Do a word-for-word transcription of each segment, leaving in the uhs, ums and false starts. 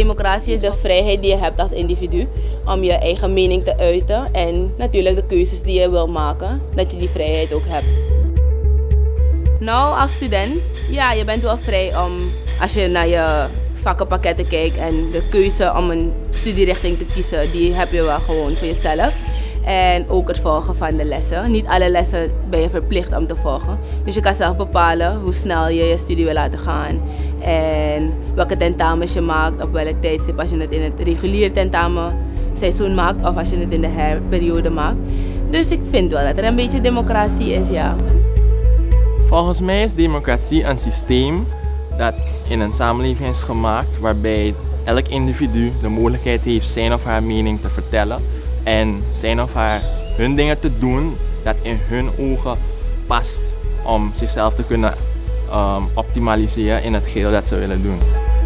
Democratie is de vrijheid die je hebt als individu om je eigen mening te uiten en natuurlijk de keuzes die je wil maken, dat je die vrijheid ook hebt. Nou, als student, ja, je bent wel vrij om, als je naar je vakkenpakketten kijkt en de keuze om een studierichting te kiezen, die heb je wel gewoon voor jezelf. En ook het volgen van de lessen. Niet alle lessen ben je verplicht om te volgen. Dus je kan zelf bepalen hoe snel je je studie wil laten gaan. En welke tentamens je maakt, op welk tijdstip, als je het in het reguliere tentamenseizoen maakt of als je het in de herperiode maakt. Dus ik vind wel dat er een beetje democratie is, ja. Volgens mij is democratie een systeem dat in een samenleving is gemaakt waarbij elk individu de mogelijkheid heeft zijn of haar mening te vertellen en zijn of haar hun dingen te doen dat in hun ogen past om zichzelf te kunnen um, optimaliseren in het geheel dat ze willen doen.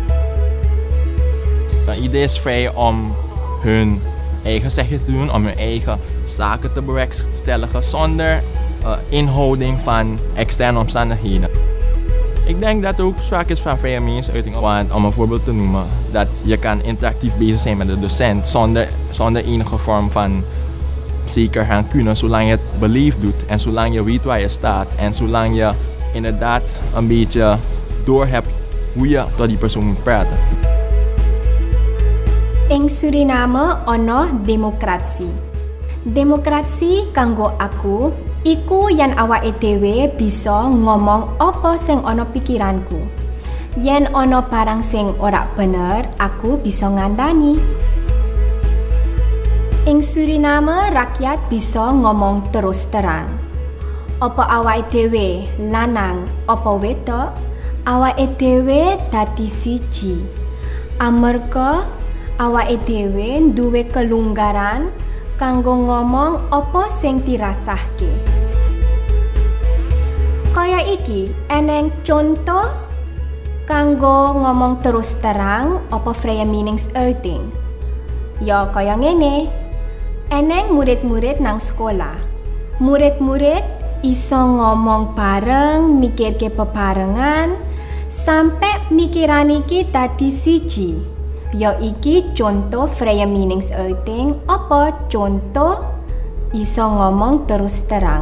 Dan iedereen is vrij om hun eigen zegje te doen, om hun eigen zaken te bewerkstelligen zonder uh, inhouding van externe omstandigheden. Ik denk dat er ook sprake is van vrije meningsuiting, want om een voorbeeld te noemen, dat je kan interactief bezig zijn met de docent zonder, zonder enige vorm van zeker gaan kunnen, zolang je het beleefd doet en zolang je weet waar je staat en zolang je inderdaad een beetje doorhebt hoe je tot die persoon moet praten. In Suriname ono demokrasi. Demokrasi kanggo aku iku yen awake dhewe bisa ngomong apa sing ana pikiranku. Yen ana barang sing ora bener, aku bisa ngandani. Ing Suriname rakyat bisa ngomong terus terang. Apa awake dhewe lanang apa wedok, awake dhewe dadi siji. Amarga awake dhewe duwe kelunggaran kanggo ngomong apa sing dirasahke. Kaya iki eneng contoh kanggo ngomong terus terang apa vrije meningsuiting. Ya kaya ngene. Eneng murid-murid nang sekolah. Murid-murid iso ngomong bareng, mikirke bebarengan sampai mikiran iki dadi siji. Ya iki contoh vrije meningsuiting apa contoh iso ngomong terus terang.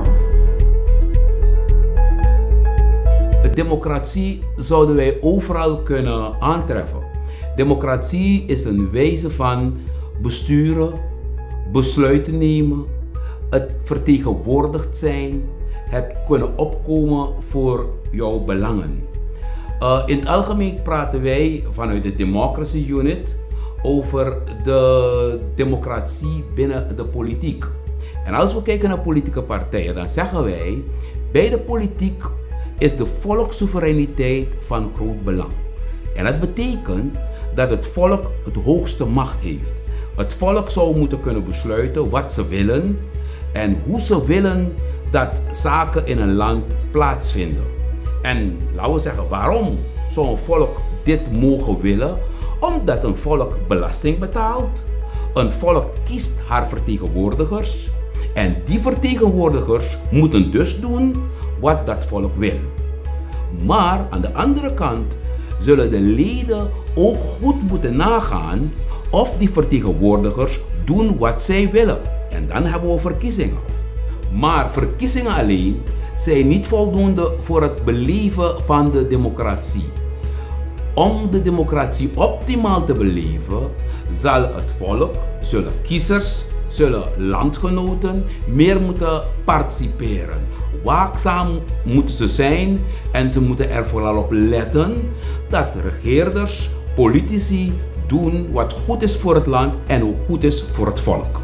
Democratie zouden wij overal kunnen aantreffen. Democratie is een wijze van besturen, besluiten nemen, het vertegenwoordigd zijn, het kunnen opkomen voor jouw belangen. Uh, in het algemeen praten wij vanuit de Democracy Unit over de democratie binnen de politiek. En als we kijken naar politieke partijen, dan zeggen wij, bij de politiek is de volkssoevereiniteit van groot belang. En dat betekent dat het volk het hoogste macht heeft. Het volk zou moeten kunnen besluiten wat ze willen en hoe ze willen dat zaken in een land plaatsvinden. En laten we zeggen, waarom zou een volk dit mogen willen? Omdat een volk belasting betaalt. Een volk kiest haar vertegenwoordigers. En die vertegenwoordigers moeten dus doen wat dat volk wil. Maar aan de andere kant zullen de leden ook goed moeten nagaan of die vertegenwoordigers doen wat zij willen. En dan hebben we verkiezingen. Maar verkiezingen alleen zijn niet voldoende voor het beleven van de democratie. Om de democratie optimaal te beleven, zal het volk, zullen kiezers, zullen landgenoten meer moeten participeren. Waakzaam moeten ze zijn en ze moeten er vooral op letten dat regeerders, politici doen wat goed is voor het land en wat goed is voor het volk.